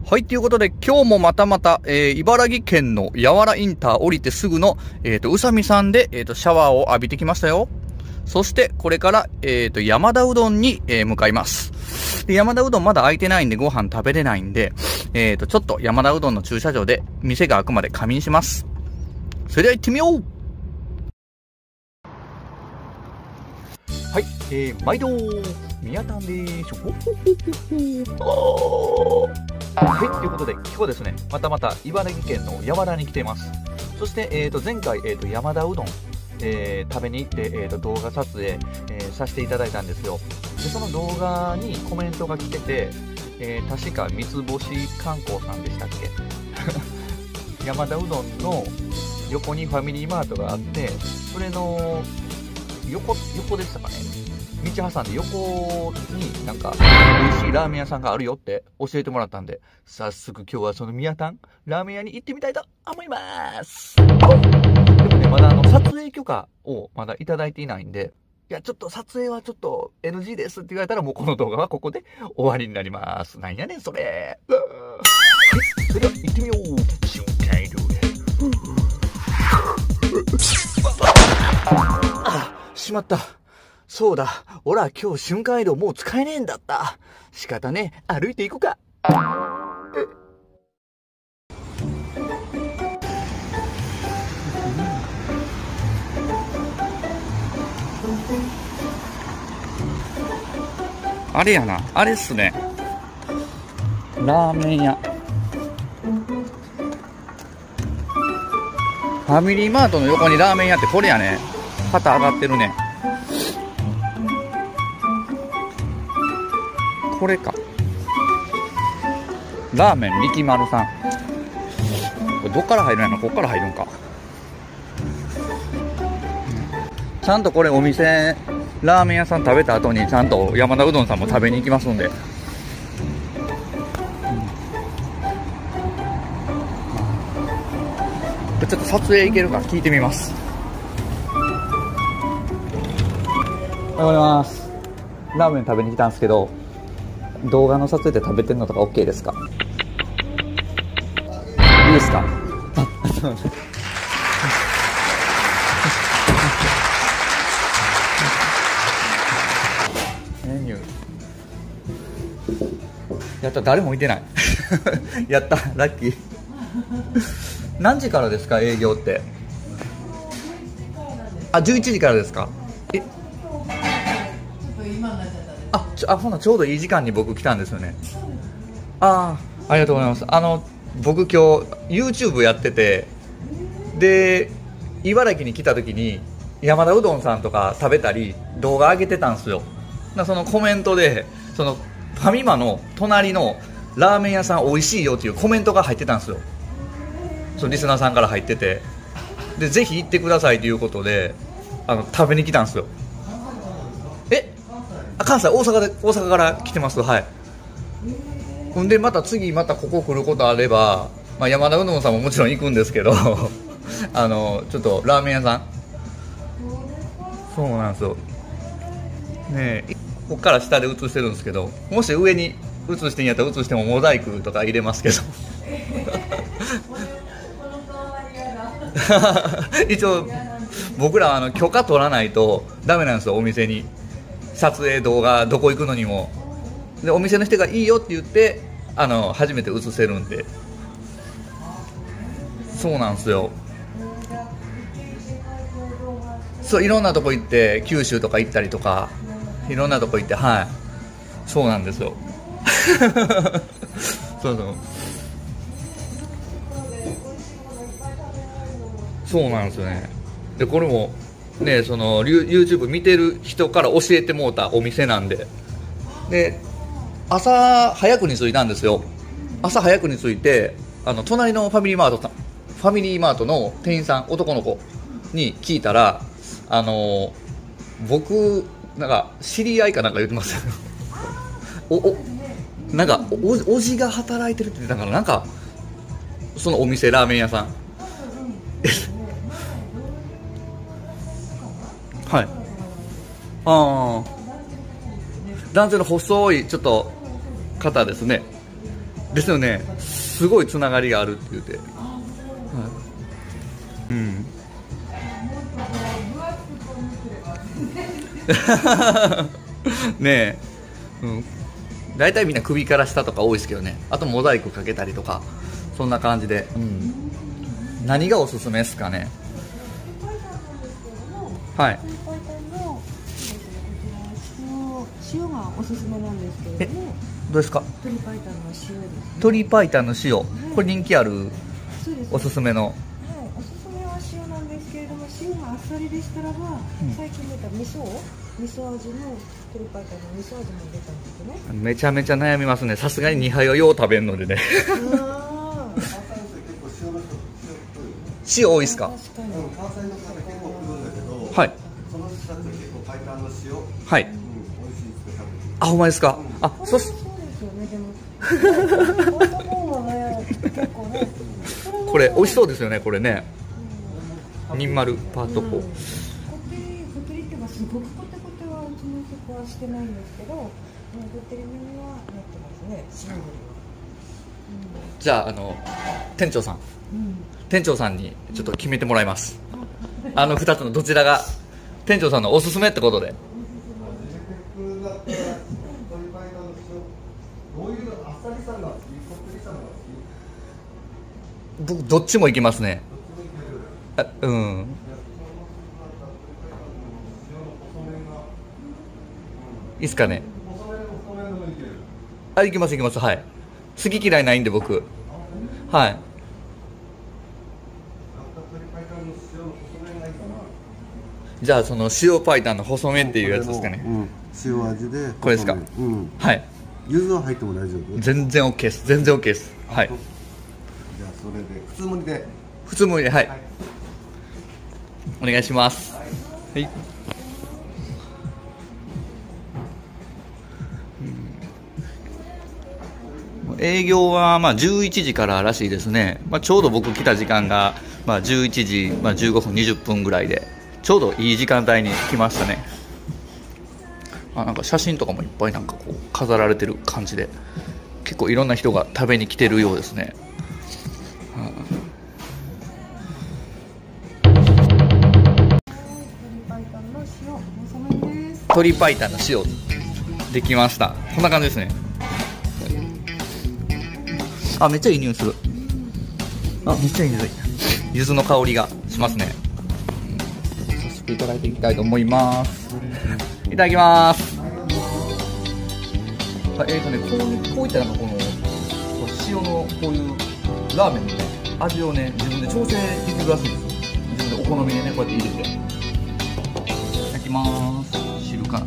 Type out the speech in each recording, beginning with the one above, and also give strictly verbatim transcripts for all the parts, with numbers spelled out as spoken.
はい、ということで、今日もまたまた、えー、茨城県の八原インター降りてすぐの、えっ、ー、と、宇佐美さんで、えっ、ー、と、シャワーを浴びてきましたよ。そして、これから、えっ、ー、と、山田うどんに、えー、向かいます。で、山田うどんまだ開いてないんで、ご飯食べれないんで、えっ、と、ちょっと山田うどんの駐車場で、店が開くまで仮眠します。それでは行ってみよう。はい、えー、毎度宮田でーしょ。はい、ということで、今日はですね、またまた茨城県の八原に来ています。そして、えーと、前回、えーと、山田うどん、えー、食べに行って、えーと、動画撮影、えー、させていただいたんですよ。で、その動画にコメントが来てて、えー、確か三つ星観光さんでしたっけ山田うどんの横にファミリーマートがあって、それの横、横でしたかね。道挟んで横になんか美味しいラーメン屋さんがあるよって教えてもらったんで、早速今日はその宮田ラーメン屋に行ってみたいと思います。でもね、まだあの撮影許可をまだいただいていないんで、いやちょっと撮影はちょっと エヌジー ですって言われたらもうこの動画はここで終わりになります。なんやねんそれ。はい、それでは行ってみよう。瞬間移動で。あ、しまった。そうだ、おら今日瞬間移動もう使えねえんだった。仕方ねえ、歩いていこうか。あれやな、あれっすね。ラーメン屋。ファミリーマートの横にラーメン屋ってこれやね。肩上がってるね。これか。ラーメン力丸さん。これどっから入るんやろ。こっから入るんか。ちゃんとこれお店ラーメン屋さん食べた後にちゃんと山田うどんさんも食べに行きますんで、うん、ちょっと撮影行けるか聞いてみます。おはようございます。ラーメン食べに来たんですけど、動画の撮影で食べてるのとか OK ですか？いいですか？あ、すいません。メニュー。やった、誰もいてない。やった、ラッキー。何時からですか、営業って？あ、じゅういちじからですか？え？あ、ちょ、あ、ほなちょうどいい時間に僕来たんですよね。ああ、ありがとうございます。あの僕今日 YouTube やってて、で茨城に来た時に山田うどんさんとか食べたり動画上げてたんですよ。だそのコメントでそのファミマの隣のラーメン屋さん美味しいよっていうコメントが入ってたんですよ。そのリスナーさんから入ってて、でぜひ行ってくださいということであの食べに来たんですよ。え、関西、大阪で、大阪から来てます。はい。ほんでまた次またここ来ることあれば、まあ、山田うどんさんももちろん行くんですけどあのちょっとラーメン屋さん、そうなんですよね。えここから下で映してるんですけど、もし上に映してんやったら映してもモザイクとか入れますけど一応僕らあの許可取らないとダメなんですよ、お店に。撮影動画どこ行くのにも。でお店の人がいいよって言ってあの初めて映せるんで。そうなんですよ。そういろんなとこ行って、九州とか行ったりとかいろんなとこ行って、はい、そうなんですよそうそうそうなんですよね。でこれもね、その YouTube 見てる人から教えてもうたお店なんで、で朝早くに着いたんですよ。朝早くに着いて、あの隣のファミリーマートさんファミリーマートの店員さん、男の子に聞いたら、あの僕なんか知り合いかなんか言ってますおおなんか お, おじが働いてるって言ってたから、なんかそのお店ラーメン屋さんはい。ああ、男性の細いちょっと方ですね。 ですよね。すごいつながりがあるって言って、はい、うんねえ、うん、大体みんな首から下とか多いですけどね。あとモザイクかけたりとかそんな感じで、うん、何がおすすめですかね。はい。 塩がおすすめなんですけれども。どうですか。 鶏白湯の塩です、ね。 鶏白湯の塩、はい、これ人気あるおすすめの。はい、 おすすめは塩なんですけれども、塩があっさりでしたらば、うん、最近出た味噌を味噌味の鶏白湯の味噌味も出たんですね。 めちゃめちゃ悩みますね。さすがににはいはよう食べるのでね。塩多いですか。 確かに。 関西の方結構来るんだけど、 はい。 その人たちは結構白湯の塩、 はい。あ、ほんまですか。あ、そし。これ美味しそうですよね。これね。ニンマルパートフォー。 コテリコテリっていうかすごくコテコテはうちの曲はしてないんですけど、コテリめにはなってますね。 じゃああの店長さん、店長さんにちょっと決めてもらいます。あのふたつのどちらが店長さんのおすすめってことで。僕どっちもいけますね。あ、うん。いいっすかね。あ、いけますいけます。はい。好き嫌いないんで僕。はい。じゃあその塩白湯の細麺っていうやつですかね。 うん、塩味で。 これですか。うん、はい。 柚子は入っても大丈夫？ 全然 OK です。全然 OK です。はい。じゃあそれで普通盛りで。 普通盛りで、はい。はい、お願いします。はい。はい、営業はまあじゅういちじかららしいですね。まあ、ちょうど僕来た時間がまあじゅういちじ、まあ、じゅうごふんにじゅっぷんぐらいでちょうどいい時間帯に来ましたね。あ、なんか写真とかもいっぱいなんかこう飾られてる感じで結構いろんな人が食べに来てるようですね。鶏白湯の塩できました。こんな感じですね。あ、めっちゃいい匂いする。あ、めっちゃいい匂い。柚子の香りがしますね。早速いただいていきたいと思います。いただきます。あ、えーとね、こういうこういったなんかこの塩のこういうラーメンのね味をね自分で調整できるらしいんですよ。自分でお好みでねこうやって入れて。いただきます。汁から。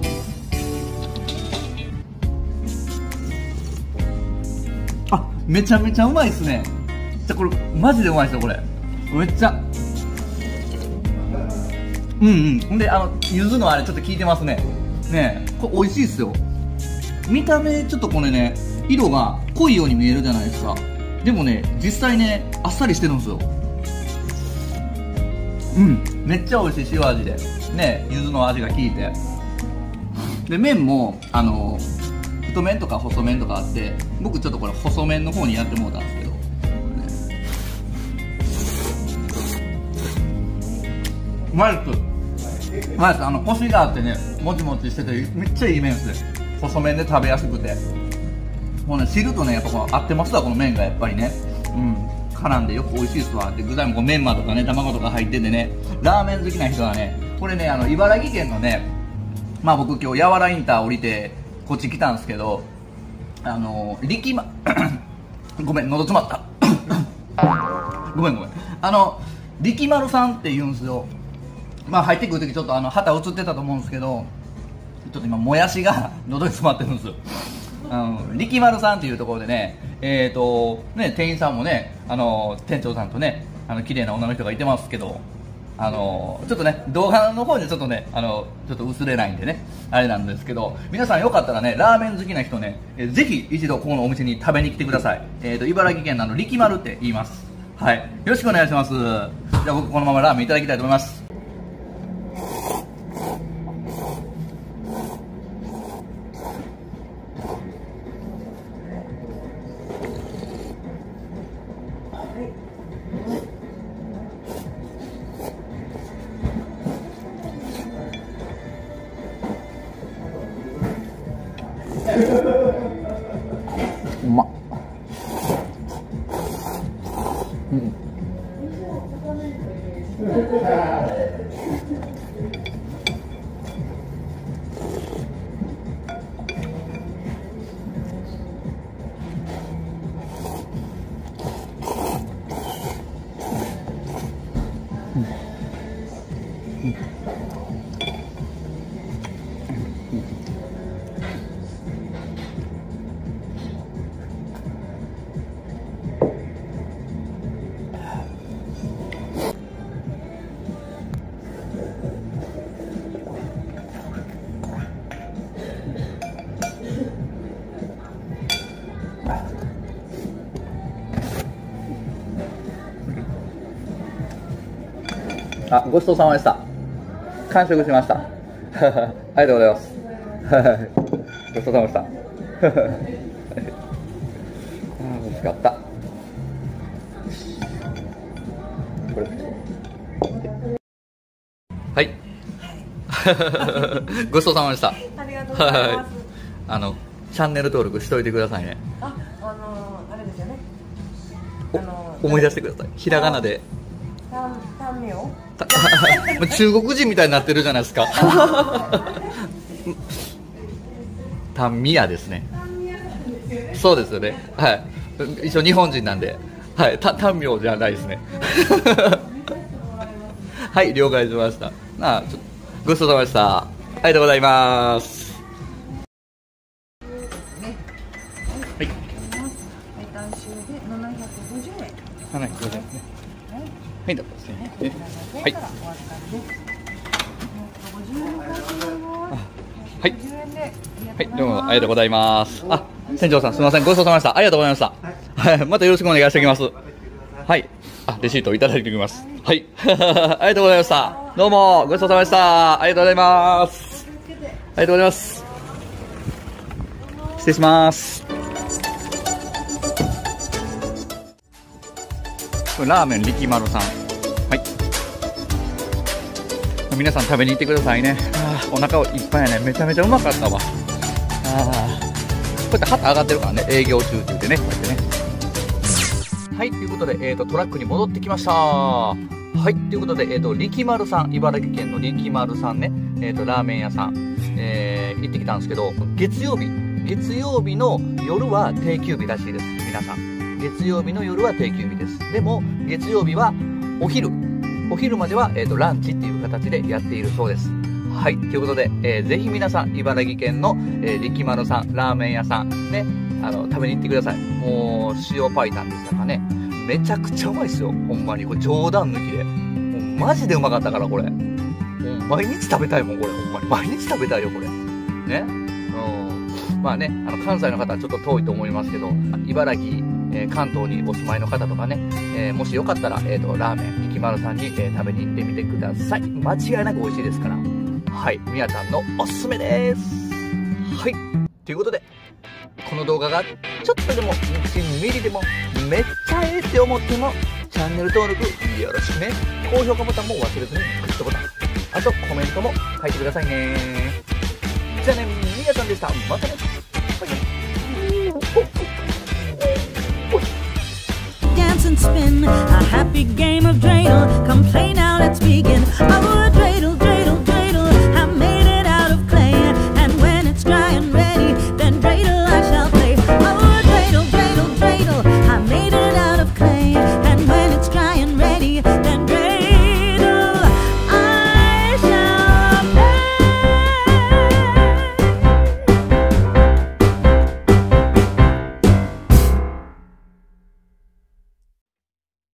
あ、めちゃめちゃうまいですね。じゃこれマジでうまいですよこれ。めっちゃ。うんうん。であの柚子のあれちょっと効いてますね。ねえ、これ美味しいですよ。見た目ちょっとこれね色が濃いように見えるじゃないですか。でもね実際ねあっさりしてるんですよ。うん、めっちゃ美味しい塩味でね、柚子の味が効いて、で麺もあの太麺とか細麺とかあって、僕ちょっとこれ細麺の方にやってもらったんですけど、ね、うまいっす。うまいっす。あのコシがあってねもちもちしててめっちゃいい麺ですね。細麺で食べやすくて、もうね汁とねやっぱこの合ってますわ、この麺がやっぱりね、うん絡んでよく美味しいっすわ。で具材もこうメンマとかね卵とか入っててね、ラーメン好きな人はねこれねあの茨城県のね、まあ僕今日やわらインター降りてこっち来たんですけど、あの力まごめん喉詰まったごめんごめんあの力丸さんって言うんですよ。まあ入ってくる時ちょっとあの旗映ってたと思うんですけど、ちょっと今もやしが喉に詰まってるんですよ。あの力丸さんっていうところでね、えーとね店員さんもね、あの店長さんとねあの綺麗な女の人がいてますけど、あのちょっとね動画の方にちょっとねあのちょっと映れないんでねあれなんですけど、皆さんよかったらねラーメン好きな人ね、えー、ぜひ一度ここのお店に食べに来てください。えーと茨城県のあの力丸って言います。はい、よろしくお願いします。じゃあ僕このままラーメンいただきたいと思います。 うまっ。うん。あ、ごちそうさまでした。完食しました。ありがとうございます。ごちそうさまでした。あー、美味しかった。これはい。ごちそうさまでした。 ありがとうございます。 あのチャンネル登録しといてくださいね。 あ、あのー、あれですよね。あの思い出してください。ひらがなで。 タンタンミョウ。 中国人みたいになってるじゃないですか。タンミヤですね。そうですよね。はい。一応日本人なんで、はい。タタンミョウじゃないですね。はい、了解しました。なあ、ちょごちそうさまでした。ありがとうございます。はい。 単収でななひゃくごじゅうえん。 ななひゃくごじゅうえんですね。はい、どうぞですね。はい。はい。はい、どうもありがとうございます。あ、店長さんすみません、ごちそうさまでした。ありがとうございました。はい、またよろしくお願いしておきます。はい。あ、レシートいただいておきます。はい。ありがとうございました。どうもごちそうさまでした。ありがとうございます。ありがとうございます。失礼します。これラーメン力丸さん。はい。皆さん食べに行ってくださいね。あー、お腹いっぱいやね。めちゃめちゃうまかったわ。ああ。こうやって旗上がってるからね。営業中って言ってね。こうやってね。はい、ということで、えーと、トラックに戻ってきました。はい、ということで、えーと、力丸さん、茨城県の力丸さんね、えーと、ラーメン屋さん、えー、行ってきたんですけど、月曜日、月曜日の夜は定休日らしいです、皆さん。月曜日の夜は定休日です。でも、月曜日はお昼、お昼までは、えーと、ランチっていう形でやっているそうです。はい、ということで、えー、ぜひ皆さん、茨城県の、えー、力丸さん、ラーメン屋さん、ね、あの、食べに行ってください。もう、塩パイタンでしたかね。めちゃくちゃうまいっすよ。ほんまに。これ冗談抜きで。もうマジでうまかったから、これ。もう毎日食べたいもん、これ。ほんまに。毎日食べたいよ、これ。ね。うん。まあね、あの、関西の方はちょっと遠いと思いますけど、茨城、えー、関東にお住まいの方とかね、えー、もしよかったら、えっと、ラーメン、力丸さんに、えー、食べに行ってみてください。間違いなく美味しいですから。はい。みやちゃんのおすすめです。はい。ということで、この動画がちょっとでもいちミリでもめっちゃええって思ってもチャンネル登録よろしくね。高評価ボタンも忘れずにグッドボタン、あとコメントも書いてくださいね。じゃあね、みやちゃんでした。またね。 Dance and spin, a happy game of dreidel. Come play now, let's begin.